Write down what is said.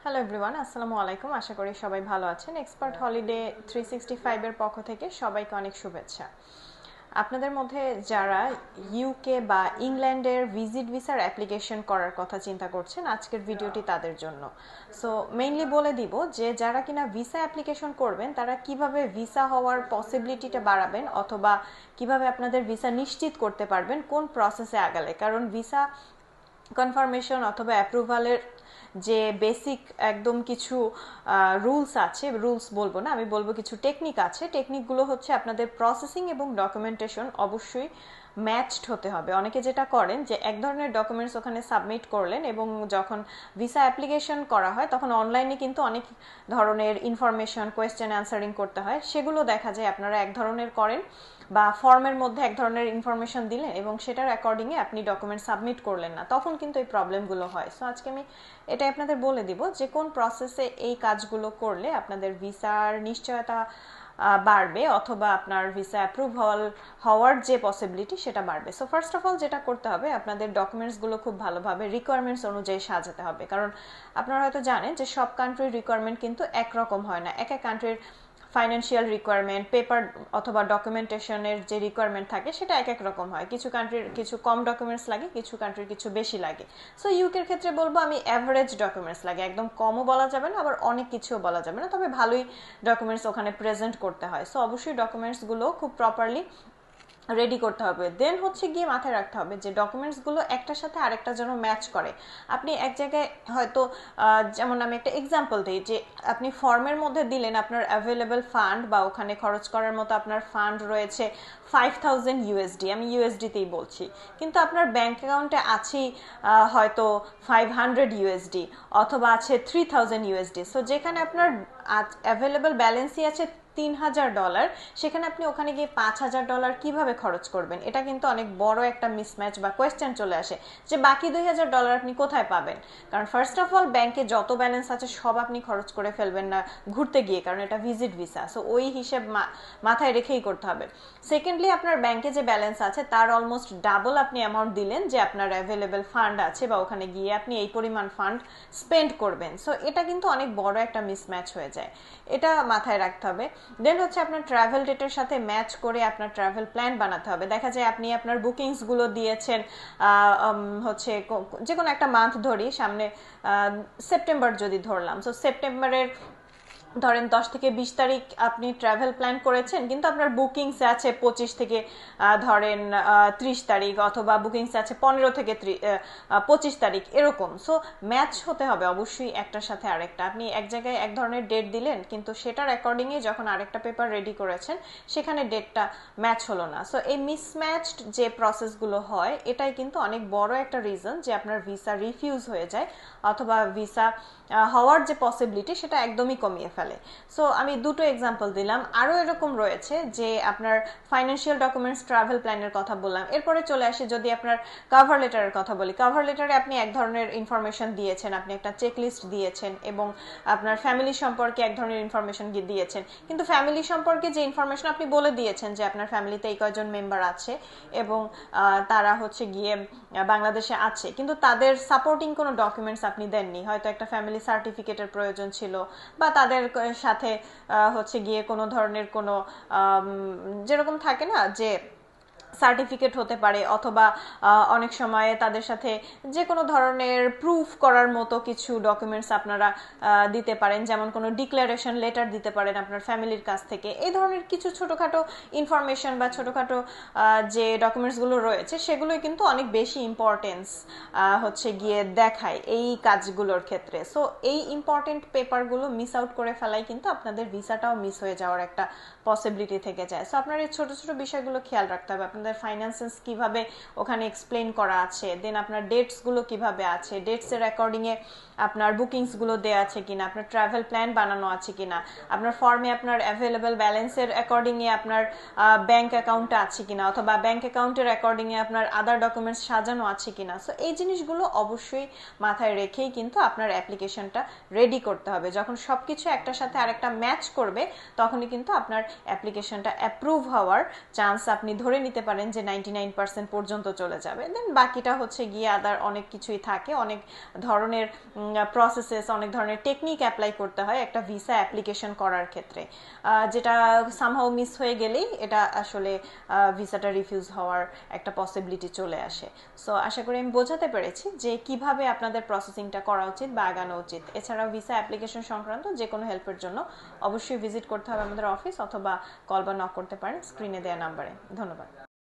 Hello everyone, আসসালামু আলাইকুম। আশা করি সবাই ভালো আছেন। এক্সপার্ট হলিডে 365 এর পক্ষ থেকে সবাইকে অনেক শুভেচ্ছা। আপনাদের মধ্যে যারা ইউকে বা ইংল্যান্ডের ভিজিট ভিসার অ্যাপ্লিকেশন করার কথা চিন্তা করছেন, আজকের ভিডিওটি তাদের জন্য। সো মেইনলি বলে দিব যে যারা কিনা ভিসা অ্যাপ্লিকেশন করবেন তারা কিভাবে ভিসা হওয়ার পসিবিলিটিটা বাড়াবেন অথবা কিভাবে আপনাদের ভিসা নিশ্চিত করতে পারবেন কোন প্রসেসে আগালে। কারণ ভিসা কনফার্মেশন অথবা অ্যাপ্রুভালের যে বেসিক একদম কিছু রুলস আছে, রুলস বলবো না, আমি বলবো কিছু টেকনিক আছে। টেকনিকগুলো হচ্ছে আপনাদের প্রসেসিং এবং ডকুমেন্টেশন অবশ্যই ম্যাচড হতে হবে। অনেকে যেটা করেন যে এক ধরনের ডকুমেন্টস ওখানে সাবমিট করলেন এবং যখন ভিসা অ্যাপ্লিকেশন করা হয় তখন অনলাইনে কিন্তু অনেক ধরনের ইনফরমেশন কোয়েশ্চেন অ্যান্সারিং করতে হয়, সেগুলো দেখা যায় আপনারা এক ধরনের করেন বা ফর্মের মধ্যে এক ধরনের ইনফরমেশন দিলেন এবং সেটার অ্যাকর্ডিংয়ে আপনি ডকুমেন্ট সাবমিট করলেন না, তখন কিন্তু এই প্রবলেমগুলো হয়। সো আজকে আমি এটাই আপনাদের বলে দিব যে কোন প্রসেসে এই কাজগুলো করলে আপনাদের ভিসার নিশ্চয়তা বাড়বে অথবা আপনার ভিসা অ্যাপ্রুভ হওয়ার যে পসিবিলিটি সেটা বাড়বে। সো ফার্স্ট অফ অল যেটা করতে হবে, আপনাদের ডকুমেন্টসগুলো খুব ভালোভাবে রিকোয়ারমেন্টস অনুযায়ী সাজাতে হবে। কারণ আপনারা হয়তো জানেন যে সব কান্ট্রির রিকোয়ারমেন্ট কিন্তু একরকম হয় না। এক এক কান্ট্রির ফাইন্যান্সিয়াল রিকোয়ারমেন্ট, পেপার অথবা ডকুমেন্টেশনের যে রিকোয়ারমেন্ট থাকে সেটা এক এক রকম হয়। কিছু কান্ট্রির কিছু কম ডকুমেন্টস লাগে, কিছু কান্ট্রির কিছু বেশি লাগে। সো ইউকের ক্ষেত্রে বলবো আমি অ্যাভারেজ ডকুমেন্টস লাগে, একদম কমও বলা যাবে না আবার অনেক কিছুও বলা যাবে না, তবে ভালোই ডকুমেন্টস ওখানে প্রেজেন্ট করতে হয়। সো অবশ্যই ডকুমেন্টসগুলো খুব প্রপারলি রেডি করতে হবে। দেন হচ্ছে গিয়ে মাথায় রাখতে হবে যে ডকুমেন্টসগুলো একটার সাথে আরেকটা যেন ম্যাচ করে। আপনি এক জায়গায় হয়তো যেমন আমি একটা এক্সাম্পল দিই যে আপনি ফর্মের মধ্যে দিলেন আপনার অ্যাভেলেবল ফান্ড বা ওখানে খরচ করার মতো আপনার ফান্ড রয়েছে 5000 ইউএসডি, আমি ইউএসডিতেই বলছি, কিন্তু আপনার ব্যাংক অ্যাকাউন্টে আছেই হয়তো 500 ইউএসডি অথবা আছে 3000 ইউএসডি। সো যেখানে আপনার অ্যাভেলেবল ব্যালেন্সই আছে $3000, সেখানে আপনি ওখানে গিয়ে $5000 কিভাবে খরচ করবেন? এটা কিন্তু অনেক বড় একটা মিসম্যাচ বা কোয়েশ্চেন চলে আসে যে বাকি $2000 আপনি কোথায় পাবেন। কারণ ফার্স্ট অফ অল ব্যাংকে যত ব্যালেন্স আছে সব আপনি খরচ করে ফেলবেন না ঘুরতে গিয়ে, কারণ এটা ভিজিট ভিসা। সো ওই হিসেব মাথায় রেখেই করতে হবে। সেকেন্ডলি, আপনার ব্যাংকে যে ব্যালেন্স আছে তার অলমোস্ট ডাবল আপনি অ্যামাউন্ট দিলেন যে আপনার অ্যাভেলেবল ফান্ড আছে বা ওখানে গিয়ে আপনি এই পরিমাণ ফান্ড স্পেন্ড করবেন। সো এটা কিন্তু অনেক বড় একটা মিসম্যাচ হয়ে যায়, এটা মাথায় রাখতে হবে। দেন হচ্ছে আপনার ট্রাভেল ডেটের সাথে ম্যাচ করে আপনার ট্রাভেল প্ল্যান বানাতে হবে। দেখা যায় আপনি আপনার বুকিংসগুলো দিয়েছেন হচ্ছে যে কোনো একটা মান্থ ধরি, সামনে সেপ্টেম্বর যদি ধরলাম, সো সেপ্টেম্বরের ধরেন 10 থেকে 20 তারিখ আপনি ট্রাভেল প্ল্যান করেছেন, কিন্তু আপনার বুকিংস আছে 25 থেকে ধরেন 30 তারিখ অথবা বুকিংস আছে 15 থেকে 25 তারিখ, এরকম। সো ম্যাচ হতে হবে অবশ্যই একটার সাথে আরেকটা। আপনি এক জায়গায় এক ধরনের ডেট দিলেন কিন্তু সেটার অ্যাকর্ডিংয়ে যখন আরেকটা পেপার রেডি করেছেন সেখানে ডেটটা ম্যাচ হলো না। সো এই মিসম্যাচড যে প্রসেসগুলো হয় এটাই কিন্তু অনেক বড় একটা রিজন যে আপনার ভিসা রিফিউজ হয়ে যায় অথবা ভিসা হওয়ার যে পসিবিলিটি সেটা একদমই কমিয়ে ফেলে। সো আমি দুটো এক্সাম্পল দিলাম, আরও এরকম রয়েছে যে আপনার ফাইন্যান্সিয়াল ডকুমেন্টস, ট্রাভেল প্ল্যানের কথা বললাম। এরপরে চলে আসে যদি আপনার কাভার লেটারের কথা বলি। কাভার লেটারে আপনি এক ধরনের ইনফরমেশন দিয়েছেন, আপনি একটা চেকলিস্ট দিয়েছেন এবং আপনার ফ্যামিলি সম্পর্কে এক ধরনের ইনফরমেশন দিয়েছেন, কিন্তু ফ্যামিলি সম্পর্কে যে ইনফরমেশন আপনি বলে দিয়েছেন যে আপনার ফ্যামিলিতে এই কয়জন মেম্বার আছে এবং তারা হচ্ছে গিয়ে বাংলাদেশে আছে, কিন্তু তাদের সাপোর্টিং কোনো ডকুমেন্টস আপনি দেননি। হয়তো একটা ফ্যামিলি সার্টিফিকেটের প্রয়োজন ছিল বা তাদের সাথে হচ্ছে গিয়ে কোনো ধরনের কোনো যেরকম থাকে না যে সার্টিফিকেট হতে পারে অথবা অনেক সময় তাদের সাথে যে কোনো ধরনের প্রুফ করার মতো কিছু ডকুমেন্টস আপনারা দিতে পারেন, যেমন কোনো ডিক্লারেশন লেটার দিতে পারেন আপনার ফ্যামিলির কাছ থেকে। এই ধরনের কিছু ছোটোখাটো ইনফরমেশন বা ছোটোখাটো যে ডকুমেন্টসগুলো রয়েছে সেগুলোই কিন্তু অনেক বেশি ইম্পর্টেন্স হচ্ছে গিয়ে দেখায় এই কাজগুলোর ক্ষেত্রে। সো এই ইম্পর্টেন্ট পেপারগুলো মিস আউট করে ফেলাই কিন্তু আপনাদের ভিসাটাও মিস হয়ে যাওয়ার একটা পসিবিলিটি থেকে যায়। সো আপনার এই ছোটো ছোটো বিষয়গুলো খেয়াল রাখতে হবে। আপনাদের ফাইন্যান্সেস কিভাবে ওখানে এক্সপ্লেন করা আছে, দেন আপনার ডেটসগুলো কিভাবে আছে, ডেটসের অ্যাকর্ডিংয়ে আপনার বুকিংসগুলো দেওয়া আছে কিনা, আপনার ট্রাভেল প্ল্যান বানানো আছে কিনা, আপনার ফর্মে আপনার অ্যাভেলেবল ব্যালেন্সের অ্যাকর্ডিংয়ে আপনার ব্যাংক অ্যাকাউন্টটা আছে কিনা অথবা ব্যাংক অ্যাকাউন্টের অ্যাকর্ডিংয়ে আপনার আদার ডকুমেন্টস সাজানো আছে কিনা। সো এই জিনিসগুলো অবশ্যই মাথায় রেখেই কিন্তু আপনার অ্যাপ্লিকেশনটা রেডি করতে হবে। যখন সব কিছু একটার সাথে আরেকটা ম্যাচ করবে তখনই কিন্তু আপনার অ্যাপ্লিকেশনটা অ্যাপ্রুভ হওয়ার চান্স আপনি ধরে নিতে পারবেন পারেন যে 99% পর্যন্ত চলে যাবে, দেন বাকিটা হচ্ছে গিয়ে আদার অনেক কিছুই থাকে, অনেক ধরনের প্রসেসেস, অনেক ধরনের টেকনিক অ্যাপ্লাই করতে হয় একটা ভিসা অ্যাপ্লিকেশন করার ক্ষেত্রে, যেটা সামহাও মিস হয়ে গেলেই এটা আসলে ভিসাটা রিফিউজ হওয়ার একটা পসিবিলিটি চলে আসে। সো আশা করি আমি বোঝাতে পেরেছি যে কিভাবে আপনাদের প্রসেসিংটা করা উচিত বা আগানো উচিত। এছাড়াও ভিসা অ্যাপ্লিকেশন সংক্রান্ত যে কোনো হেল্পের জন্য অবশ্যই ভিজিট করতে হবে আমাদের অফিস, অথবা কল বা নক করতে পারেন স্ক্রিনে দেওয়া নাম্বারে। ধন্যবাদ।